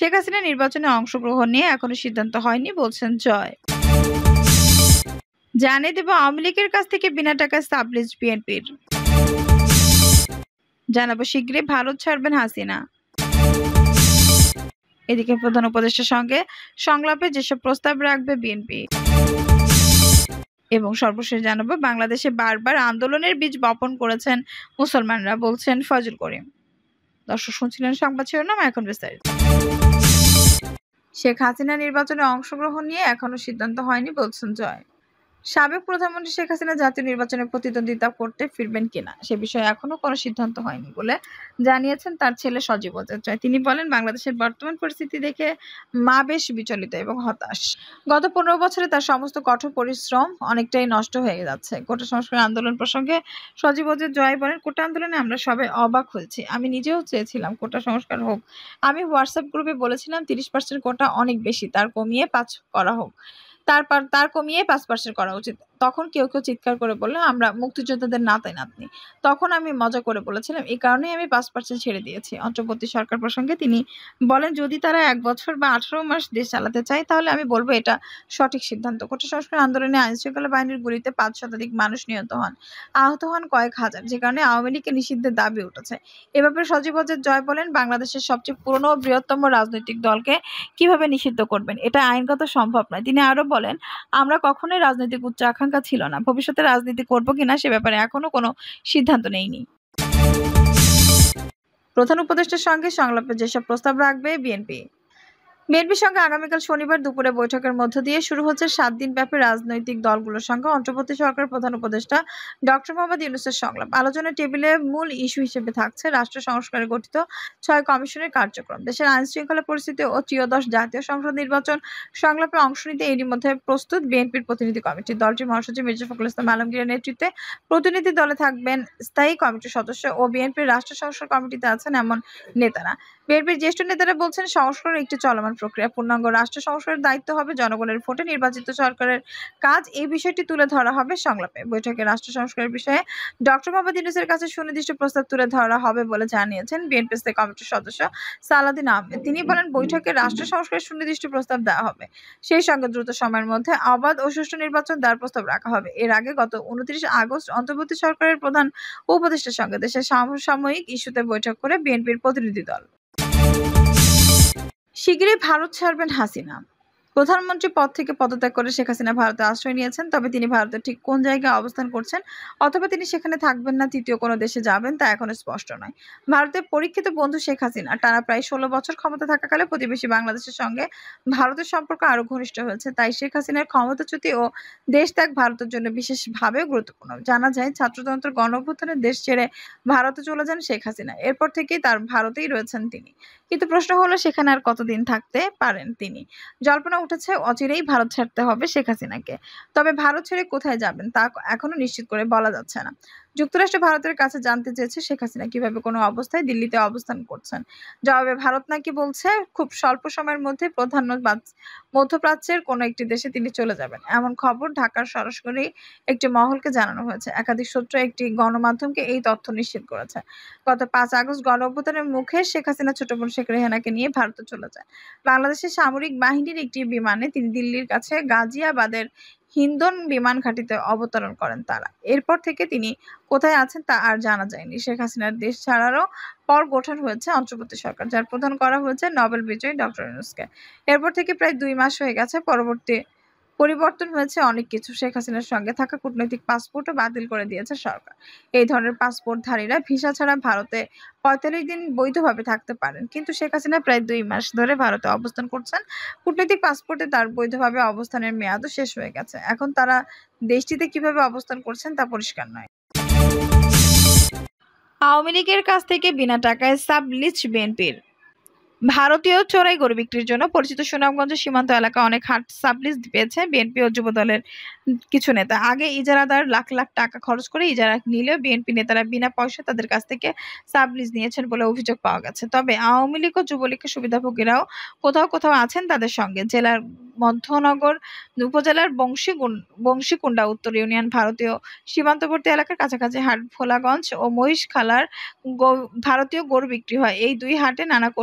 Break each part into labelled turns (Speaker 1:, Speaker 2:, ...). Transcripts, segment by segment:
Speaker 1: শেখ হাসিনা নির্বাচনে অংশগ্রহণ নিয়ে এখনো সিদ্ধান্ত হয়নি বলছেন জয়। জানিয়ে দেব আওয়ামী লীগের কাছ থেকে বিনা টাকায় সাবলিস্ট বিএনপির। জানাবো শীঘ্রই ভারত ছাড়বেন হাসিনা। এদিকে প্রধান উপদেষ্টার সঙ্গে সংলাপে যেসব প্রস্তাব রাখবে বিএনপি। এবং সর্বশেষ জানাবো বাংলাদেশে বারবার আন্দোলনের বীজ বপন করেছেন মুসলমানরা বলছেন ফজল করিম। দর্শক শুনছিলেন সংবাদ শিরোনাম, এখন বিস্তারিত। শেখ হাসিনা নির্বাচনে অংশগ্রহণ নিয়ে এখনো সিদ্ধান্ত হয়নি বলছেন জয়। সাবেক প্রধানমন্ত্রী শেখ হাসিনা জাতীয় নির্বাচনে প্রতিদ্বন্দ্বিতা করতে ফিরবেন কিনা সে বিষয়ে এখনো কোনো সিদ্ধান্ত হয়নি বলে জানিয়েছেন তার ছেলে সজীব ওয়াজেদ জয়। তিনি বলেন, বাংলাদেশের বর্তমান পরিস্থিতি দেখে মা বেশ বিচলিত এবং হতাশ। গত 15 বছরে তার সমস্ত কঠোর পরিশ্রম অনেকটাই নষ্ট হয়ে যাচ্ছে। কোটা সংস্কার আন্দোলন প্রসঙ্গে সজীব ওয়াজেদ জয় বলেন, কোটা আন্দোলনে আমরা সবাই অবাক হয়েছি। আমি নিজেও চেয়েছিলাম কোটা সংস্কার হোক। আমি হোয়াটসঅ্যাপ গ্রুপে বলেছিলাম 30% কোটা অনেক বেশি, তার কমিয়ে 5 করা হোক, তার কমিয়ে 5% করা উচিত। তখন কেউ চিৎকার করে বলল, আমরা মুক্তিযোদ্ধাদের নাতাই নাতনি। তখন আমি মজা করে বলেছিলাম, এই কারণেই আমি 5% ছেড়ে দিয়েছি। অন্তর্বর্তী সরকার প্রসঙ্গে তিনি বলেন, যদি তারা 1 বছর বা 18 মাস দেশ চালাতে চায় তাহলে আমি বলবো এটা সঠিক সিদ্ধান্ত। কোটা সংস্কার আন্দোলনে আইনশৃঙ্খলা বাহিনীর গুলিতে 5 শতাধিক মানুষ নিহত হন, আহত হন কয়েক হাজার, যে কারণে আওয়ামী লীগকে নিষিদ্ধের দাবি উঠেছে। এ ব্যাপারে সজীব ওয়াজেদ জয় বলেন, বাংলাদেশের সবচেয়ে পুরনো ও বৃহত্তম রাজনৈতিক দলকে কিভাবে নিষিদ্ধ করবেন, এটা আইনগত সম্ভব নয়। তিনি আরো বলেন, আমরা কখনোই রাজনৈতিক উচ্চ আকাঙ্ক্ষা ছিল না, ভবিষ্যতে রাজনীতি করব কিনা সে ব্যাপারে এখনো কোনো সিদ্ধান্ত নেইনি। প্রধান উপদেষ্টার সঙ্গে সংলাপে যেসব প্রস্তাব রাখবে বিএনপির সঙ্গে আগামীকাল শনিবার দুপুরে বৈঠকের মধ্য দিয়ে শুরু হচ্ছে 7 দিন ব্যাপী রাজনৈতিক দলগুলোর সঙ্গে অন্তর্বর্তী সরকারের প্রধান উপদেষ্টা ডক্টর মোহাম্মদ ইউনূসের সংলাপ। আলোচনার টেবিলে মূল ইস্যু হিসেবে থাকছে রাষ্ট্র সংস্কারে গঠিত 6 কমিশনের কার্যক্রম, দেশের আইনশৃঙ্খলা পরিস্থিতি ও ত্রয়োদশ জাতীয় সংসদ নির্বাচন। সংলাপে অংশ নিতে এরই মধ্যে প্রস্তুত বিএনপির প্রতিনিধি কমিটি। দলটির মহাসচিব মির্জা ফখরুল ইসলাম আলমগীরের নেতৃত্বে প্রতিনিধি দলে থাকবেন স্থায়ী কমিটির সদস্য ও বিএনপির রাষ্ট্র সংস্কার কমিটিতে আছেন এমন নেতারা। বিএনপির জ্যেষ্ঠ নেতারা বলছেন, সংস্কার একটি চলমান প্রক্রিয়া, পূর্ণাঙ্গ রাষ্ট্র সংস্কারের দায়িত্ব হবে জনগণের ভোটে নির্বাচিত সরকারের কাজ। এই বিষয়টি তুলে ধরা হবে সংলাপে। বৈঠকে রাষ্ট্র সংস্কারের বিষয়ে ডক্টর মোহাম্মদ ইউনূসের কাছে সুনির্দিষ্ট প্রস্তাব তুলে ধরা হবে বলে জানিয়েছেন বিএনপি স্থায়ী কমিটির সদস্য সালাউদ্দিন আহমেদ। তিনি বলেন, বৈঠকে রাষ্ট্র সংস্কারের সুনির্দিষ্ট প্রস্তাব দেওয়া হবে, সেই সঙ্গে দ্রুত সময়ের মধ্যে অবাধ ও সুষ্ঠু নির্বাচন দেওয়ার প্রস্তাব রাখা হবে। এর আগে গত 29 আগস্ট অন্তর্বর্তী সরকারের প্রধান উপদেষ্টার সঙ্গে দেশের সমসাময়িক ইস্যুতে বৈঠক করে বিএনপির প্রতিনিধি দল। শীঘ্রই ভারত ছাড়বেন হাসিনা। প্রধানমন্ত্রী পদ থেকে পদত্যাগ করে শেখ হাসিনা ভারতে আশ্রয় নিয়েছেন, তবে তিনি ভারতের ঠিক কোন জায়গায় অবস্থান করছেন অথবা তিনি সেখানে থাকবেন না তৃতীয় কোনো দেশে যাবেন তা এখনো স্পষ্ট নয়। ভারতের পরীক্ষিত বন্ধু শেখ হাসিনা টানা প্রায় 16 বছর ক্ষমতা থাকাকালে প্রতিবেশী বাংলাদেশের সঙ্গে ভারতের সম্পর্ক আরো ঘনিষ্ঠ হয়েছে। তাই শেখ হাসিনার ক্ষমতাচ্যুতি ও দেশ ত্যাগ ভারতের জন্য বিশেষভাবে গুরুত্বপূর্ণ। জানা যায়, ছাত্রতন্ত্র গণঅভ্যুত্থানের দেশ ছেড়ে ভারতে চলে যান শেখ হাসিনা। এরপর থেকেই তার ভারতেই রয়েছেন তিনি। কিন্তু প্রশ্ন হলো, সেখানে আর কতদিন থাকতে পারেন তিনি। জল্পনা উঠেছে অচিরেই ভারত ছাড়তে হবে শেখ হাসিনাকে, তবে ভারত ছেড়ে কোথায় যাবেন তা এখনো নিশ্চিত করে বলা যাচ্ছে না। যুক্তরাষ্ট্র ভারতের কাছে জানতে চেয়েছে শেখ হাসিনা কিভাবে কোনো অবস্থায় দিল্লিতে অবস্থান করছেন। জবাবে ভারত নাকি বলছে, খুব স্বল্প সময়ের মধ্যে মধ্যপ্রাচ্যের কোনো একটি দেশে তিনি চলে যাবেন, এমন খবর ঢাকার সরাসরি একটি মহলকে জানানো হয়েছে। একাধিক সূত্র একটি গণমাধ্যমকে এই তথ্য নিশ্চিত করেছে। গত 5 আগস্ট গণঅভ্যুত্থানের মুখে শেখ হাসিনা ছোট বোন শেখ রেহানাকে নিয়ে ভারতে চলে যায়। বাংলাদেশের সামরিক বাহিনীর একটি বিমানে তিনি দিল্লির কাছে গাজিয়াবাদের হিন্দন বিমান ঘাঁটিতে অবতরণ করেন তারা। এরপর থেকে তিনি কোথায় আছেন তা আর জানা যায়নি। শেখ হাসিনার দেশ ছাড়ারও পর গঠন হয়েছে অন্তর্বর্তী সরকার, যার প্রধান করা হয়েছে নোবেল বিজয়ী ডক্টর ইউনূসকে। এরপর থেকে প্রায় 2 মাস হয়ে গেছে। পরিবর্তন হয়েছে অনেক কিছু। শেখ হাসিনার সঙ্গে থাকা কূটনৈতিক পাসপোর্টও বাতিল করে দিয়েছে সরকার। এই ধরনের পাসপোর্টধারীরা ভিসা ছাড়া ভারতে 45 দিন বৈধভাবে থাকতে পারেন, কিন্তু শেখ হাসিনা প্রায় 2 মাস ধরে ভারতে অবস্থান করছেন। কূটনৈতিক পাসপোর্টে তার বৈধভাবে অবস্থানের মেয়াদও শেষ হয়ে গেছে। এখন তারা দেশটিতে কিভাবে অবস্থান করছেন তা পরিষ্কার নয়। আওয়ামী লীগের কাছ থেকে বিনা টাকায় সাবলিজ বিএনপির। ভারতীয় চোরাই গরু বিক্রির জন্য পরিচিত সুনামগঞ্জের সীমান্ত এলাকা অনেক হাট সাবলিজ পেয়েছে বিএনপি ও যুব দলের কিছু নেতা। আগে ইজারাদার লাখ লাখ টাকা খরচ করে ইজারা নিলেও বিএনপি নেতারা বিনা পয়সায় তাদের কাছ থেকে সাবলিজ নিয়েছেন বলে অভিযোগ পাওয়া গেছে। তবে আওয়ামী লীগ ও যুবলীগের সুবিধাভোগীরাও কোথাও কোথাও আছেন তাদের সঙ্গে। জেলার মধ্যনগর উপজেলার বংশীকুণ্ডা উত্তর ইউনিয়ন ভারতীয় সীমান্তবর্তী এলাকার কাছাকাছি হাট ভোলাগঞ্জ ও মহিষখালার ভারতীয় গরু বিক্রি হয়। এই 2 হাটে নানা কৌশলে বিক্রি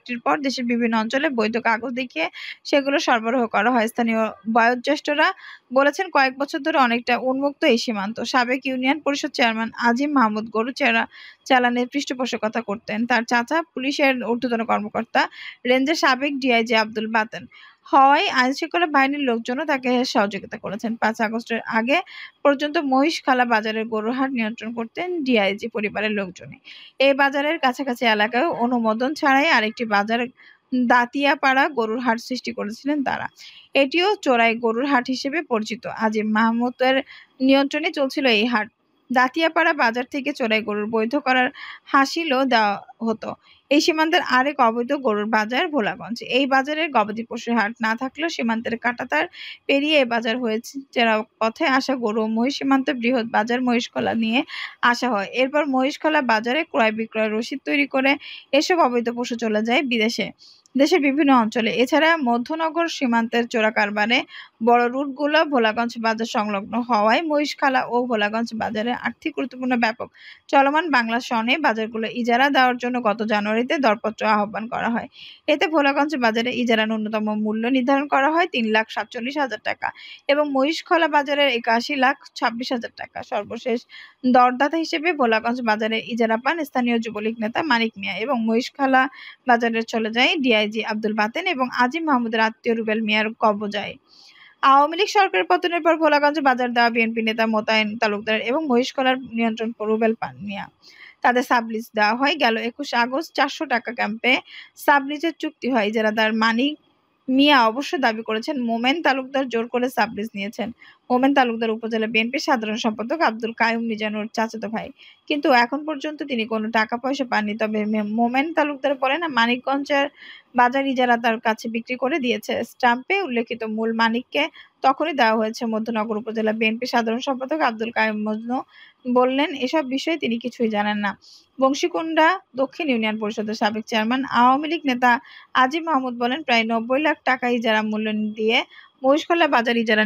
Speaker 1: বিক্রির পর দেশের বিভিন্ন অঞ্চলে বৈধ কাগজ দেখিয়ে সেগুলো সরবরাহ করা হয়। স্থানীয় বয়োজ্যেষ্ঠরা বলেছেন, কয়েক বছর ধরে অনেকটা উন্মুক্ত এই সীমান্ত। সাবেক ইউনিয়ন পরিষদ চেয়ারম্যান আজিম মাহমুদ গরু চালানের পৃষ্ঠপোষকতা করতেন। তার চাচা পুলিশের ঊর্ধ্বতন কর্মকর্তা, রেঞ্জের সাবেক ডিআইজি আব্দুল বাতেন হওয়ায় আইনশৃঙ্খলা বাহিনীর লোকজনও তাকে সহযোগিতা করেছেন। ৫ আগস্টের আগে পর্যন্ত মহিষখালা বাজারের গরুর হাট নিয়ন্ত্রণ করতেন ডিআইজি পরিবারের লোকজনই। এই বাজারের কাছাকাছি এলাকায় অনুমোদন ছাড়াই আরেকটি বাজার দাতিয়াপাড়া গরুর হাট সৃষ্টি করেছিলেন তারা। এটিও চোরাই গরুর হাট হিসেবে পরিচিত। আজিম মাহমুদের নিয়ন্ত্রণে চলছিল এই হাট। দাতিয়াপাড়া বাজার থেকে চোরাই গরুর বৈধ করার হাসিলও দেওয়া হতো। এই সীমান্তের আরেক অবৈধ গরুর বাজার ভোলাগঞ্জ। এই বাজারের গবাদি পশুর হাট না থাকলেও সীমান্তের কাঁটাতার পেরিয়ে এ বাজার হয়েছে চেরা পথে আসা গরু ও মহিষ সীমান্তে বৃহৎ বাজার মহিষখলা নিয়ে আসা হয়। এরপর মহিষখলা বাজারে ক্রয় বিক্রয় রসিদ তৈরি করে এসব অবৈধ পশু চলে যায় বিদেশে, দেশের বিভিন্ন অঞ্চলে। এছাড়া মধ্যনগর সীমান্তের চোরা কারবারে বড় রুটগুলো ভোলাগঞ্জ বাজার সংলগ্ন হওয়ায় মহিষখালা ও ভোলাগঞ্জ বাজারে আর্থিক গুরুত্বপূর্ণ ব্যাপক চলমান বাংলা সনে বাজারগুলো ইজারা দেওয়ার জন্য গত জানুয়ারিতে দরপত্র আহ্বান করা হয়। এতে ভোলাগঞ্জ বাজারে ইজারা ন্যূনতম মূল্য নির্ধারণ করা হয় ৩,৪৭,০০০ টাকা এবং মহিষখলা বাজারের ৮১,২৬,০০০ টাকা। সর্বশেষ দরদাতা হিসেবে ভোলাগঞ্জ বাজারের ইজারা পান স্থানীয় যুবলীগ নেতা মানিক মিয়া এবং মহিষখালা বাজারে চলে যায় ডিআইজি আব্দুল বাতেন এবং আজিম মাহমুদের আত্মীয় রুবেল মিয়ার কবজায়। আওয়ামী লীগ সরকারের পতনের পর ভোলাগঞ্জে বাজার দেওয়া বিএনপি নেতা মোতায়েন তালুকদার এবং মহিষখলার নিয়ন্ত্রণ রুবেল মিয়া তাদের সাবলিজ দেওয়া হয়। গেল ২১ আগস্ট ৪০০ টাকা ক্যাম্পে সাবলিজের চুক্তি হয়। ইজারাদার মানিক মিয়া অবশ্য দাবি করেছেন মোমেন তালুকদার জোর করে সাবলিজ নিয়েছেন। মোমেন তালুকদার উপজেলা বিএনপির সাধারণ সম্পাদক আব্দুল কাইয়ুম মিজানুর চাচাতো ভাই, কিন্তু এখন পর্যন্ত তিনি কোনো টাকা পয়সা পাননি। তবে মোমেন তালুকদার বলেন, মানিকগঞ্জের বাজার ইজারা তার কাছে বিক্রি করে দিয়েছে। স্টাম্পে উল্লেখিত মূল মানিককে তখনই দেওয়া হয়েছে। মধ্যনগর উপজেলা বিএনপির সাধারণ সম্পাদক আব্দুল কাইয়ুম মজনু বললেন, এসব বিষয়ে তিনি কিছুই জানেন না। বংশীকুণ্ডা দক্ষিণ ইউনিয়ন পরিষদের সাবেক চেয়ারম্যান আওয়ামী লীগ নেতা আজিম মাহমুদ বলেন, প্রায় ৯০ লাখ টাকা ইজারা মূল্য দিয়ে মহিষখলা বাজার ইজারা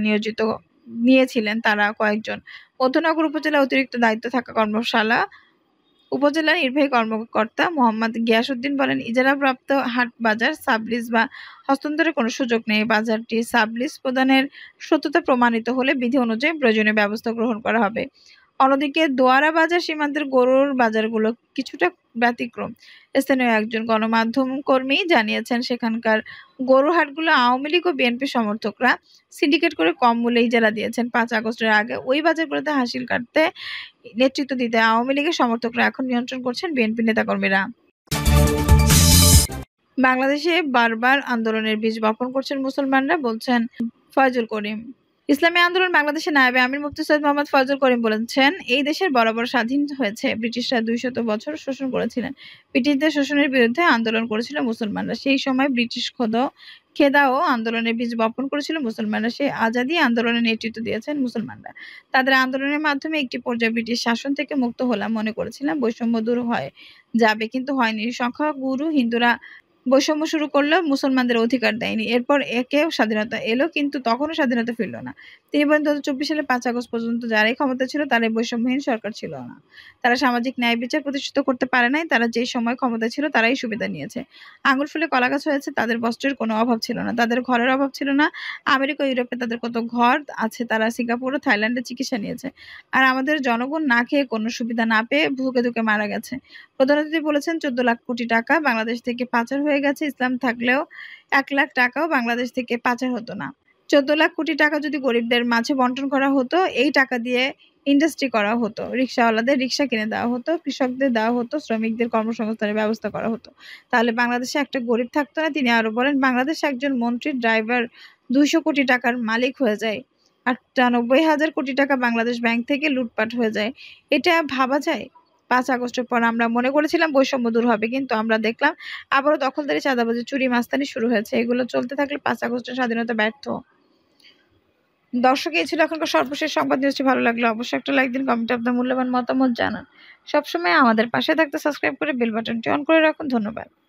Speaker 1: নিয়েছিলেন তারা কয়েকজন। মধ্যনগর উপজেলা অতিরিক্ত দায়িত্ব থাকা কর্মশালা উপজেলা নির্বাহী কর্মকর্তা মোহাম্মদ গিয়াসউদ্দিন বলেন, ইজারাপ্রাপ্ত হাট বাজার সাবলিজ বা হস্তান্তরের কোনো সুযোগ নেই। বাজারটি সাবলিজ প্রদানের সত্যতা প্রমাণিত হলে বিধি অনুযায়ী প্রয়োজনীয় ব্যবস্থা গ্রহণ করা হবে। অন্যদিকে দোয়ারা বাজার সীমান্তের গরুর বাজারগুলো কিছুটা ব্যতিক্রম। স্থানীয় একজন গণমাধ্যম কর্মী জানিয়েছেন, সেখানকার গরুর হাটগুলো আওয়ামী লীগ ও বিএনপি সমর্থকরা সিন্ডিকেট করে কম মূল্যে ইজারা দিয়েছেন। ৫ আগস্টের আগে ওই বাজারগুলোতে হাসিল কাটতে নেতৃত্ব দিতে আওয়ামী লীগের সমর্থকরা এখন নিয়ন্ত্রণ করছেন বিএনপি নেতাকর্মীরা। বাংলাদেশে বারবার আন্দোলনের বীজ বপন করছেন মুসলমানরা, বলছেন ফয়জুল করিম। ইসলামী আন্দোলন বাংলাদেশের নায়েবে আমির মুফতি সৈয়দ মোহাম্মদ ফয়জুল করিম বলেছেন, এই দেশের বরাবর স্বাধীন হয়েছে। ব্রিটিশরা ২০০ বছর শোষণ করেছিলেন। ব্রিটিশদের শোষণের বিরুদ্ধে আন্দোলন করেছিল মুসলমানরা। সেই সময় ব্রিটিশ খেদাও আন্দোলনের বীজ বপন করেছিল মুসলমানরা। সেই আজাদী আন্দোলনের নেতৃত্ব দিয়েছেন মুসলমানরা। তাদের আন্দোলনের মাধ্যমে একটি পর্যায়ে ব্রিটিশ শাসন থেকে মুক্ত হলাম, মনে করেছিলাম বৈষম্য দূর হয়ে যাবে, কিন্তু হয়নি। সংখ্যাগুরু হিন্দুরা বৈষম্য শুরু করলেও মুসলমানদের অধিকার দেয়নি। এরপর একেও স্বাধীনতা এলো, কিন্তু তখনও স্বাধীনতা ফিরল না। তিনি বলেন, ২০২৪ সালের ৫ আগস্ট পর্যন্ত যারাই ক্ষমতা ছিল তারাই বৈষম্যহীন সরকার ছিল না। তারা সামাজিক ন্যায় বিচার প্রতিষ্ঠিত করতে পারে নাই। তারা যে সময় ক্ষমতা ছিল তারাই সুবিধা নিয়েছে। আঙুল ফুলে কলাগাছ হয়েছে। তাদের বস্ত্রের কোনো অভাব ছিল না, তাদের ঘরের অভাব ছিল না। আমেরিকা ইউরোপে তাদের কত ঘর আছে, তারা সিঙ্গাপুর ও থাইল্যান্ডে চিকিৎসা নিয়েছে। আর আমাদের জনগণ না খেয়ে কোনো সুবিধা না পেয়ে ধুকে ধুকে মারা গেছে। প্রধান অতিথি বলেছেন, ১৪ লাখ কোটি টাকা বাংলাদেশ থেকে পাচার হয়ে গেছে। ইসলাম থাকলেও ১ লাখ টাকাও বাংলাদেশ থেকে পাচার হতো না। ১৪ লাখ কোটি টাকা যদি গরিবদের মাঝে বন্টন করা হতো, এই টাকা দিয়ে ইন্ডাস্ট্রি করা হতো, রিকশাওয়ালাদের রিকশা কিনে দেওয়া হতো, কৃষকদের দেওয়া হতো, শ্রমিকদের কর্মসংস্থানের ব্যবস্থা করা হতো, তাহলে বাংলাদেশে একটা গরিব থাকতো না। তিনি আরো বলেন, বাংলাদেশে একজন মন্ত্রীর ড্রাইভার ২০০ কোটি টাকার মালিক হয়ে যায়, ৯৮,০০০ কোটি টাকা বাংলাদেশ ব্যাংক থেকে লুটপাট হয়ে যায়। এটা ভাবা যায়? ৫ আগস্টের পর আমরা মনে করেছিলাম বৈষম্য দূর হবে, কিন্তু আমরা দেখলাম আবারও দখলদারি, চাঁদাবাজি, চুরি, মাস্তানি শুরু হয়েছে। এগুলো চলতে থাকলে ৫ আগস্টের স্বাধীনতা ব্যর্থ। দর্শক, এই ছিল এখনকার সর্বশেষ সংবাদ। নিউজটি ভালো লাগলে অবশ্যই একটা লাইক দিন, কমেন্টে আপনার মূল্যবান মতামত জানান। সবসময় আমাদের পাশে থাকতে সাবস্ক্রাইব করে বেল বাটনটি অন করে রাখুন। ধন্যবাদ।